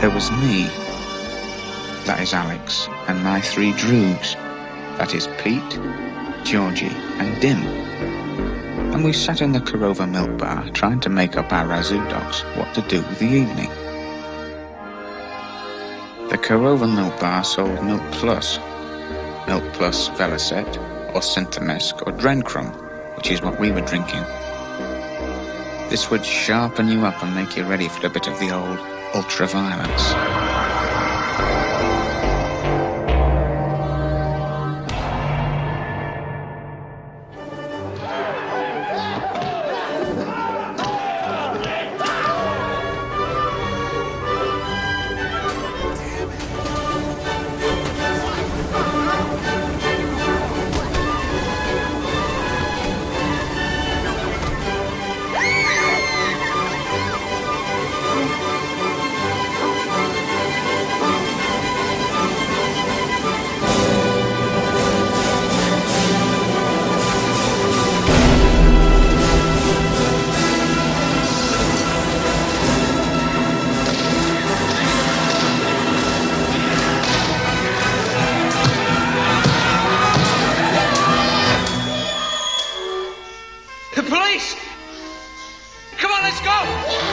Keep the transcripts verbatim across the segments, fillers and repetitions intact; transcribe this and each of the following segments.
There was me, that is Alex, and my three droogs, that is Pete, Georgie, and Dim. And we sat in the Korova milk bar trying to make up our razoo dogs what to do with the evening. The Korova milk bar sold Milk Plus, Milk Plus Velocet, or Synthemesk, or Drencrum, which is what we were drinking. This would sharpen you up and make you ready for a bit of the old ultra-violence. The police! Come on, let's go!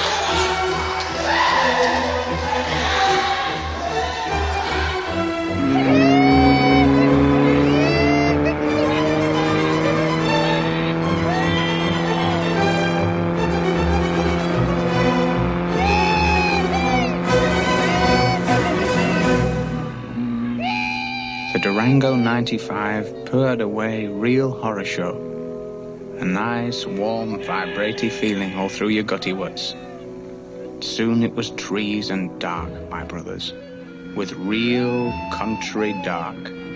The Durango ninety-five purred away real horror show. A nice, warm, vibraty feeling all through your gutty woods. Soon it was trees and dark, my brothers, with real country dark.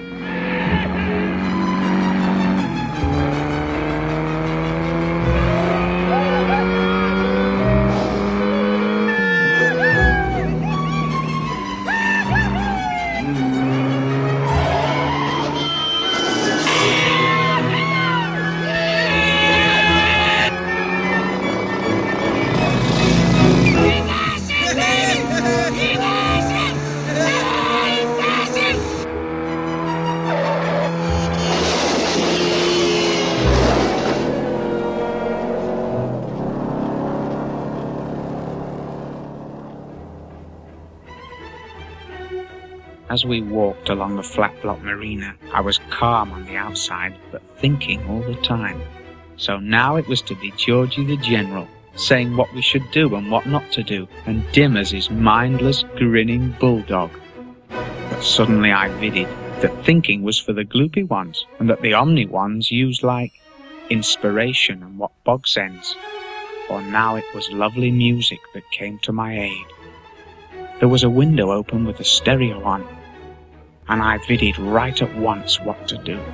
As we walked along the flat block marina, I was calm on the outside, but thinking all the time. So now it was to be Georgie the General, saying what we should do and what not to do, and Dim as his mindless, grinning bulldog. But suddenly I vidded that thinking was for the gloopy ones, and that the omni ones used like inspiration and what bog sends. For now it was lovely music that came to my aid. There was a window open with a stereo on, and I vidded right at once what to do.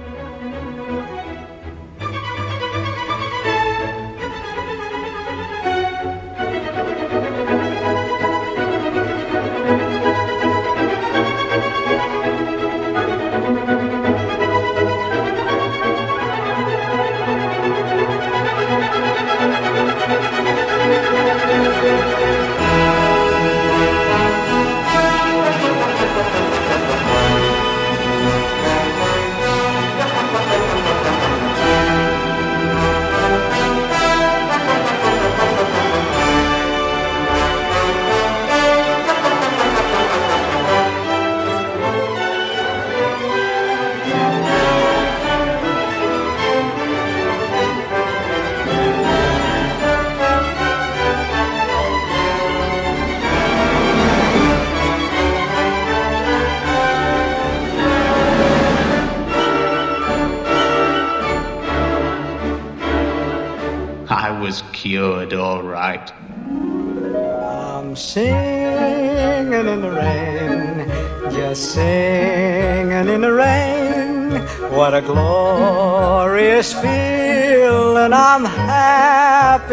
I was cured, all right. I'm singing in the rain, just singing in the rain. What a glorious feeling, I'm happy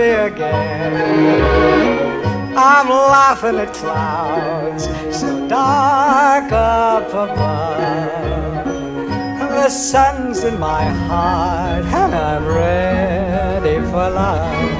again. I'm laughing at clouds so dark up above. The sun's in my heart and I'm ready for love.